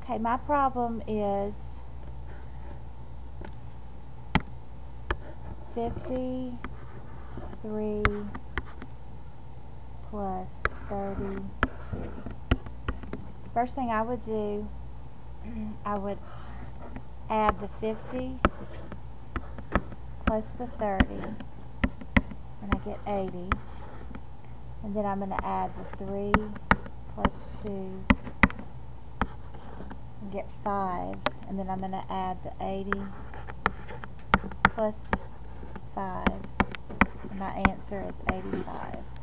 Okay, my problem is 53 plus 32. First thing I would do, I would add the 50 plus the 30, and I get 80. And then I'm going to add the 3 plus 2 and get 5. And then I'm going to add the 80 plus 5. And my answer is 85.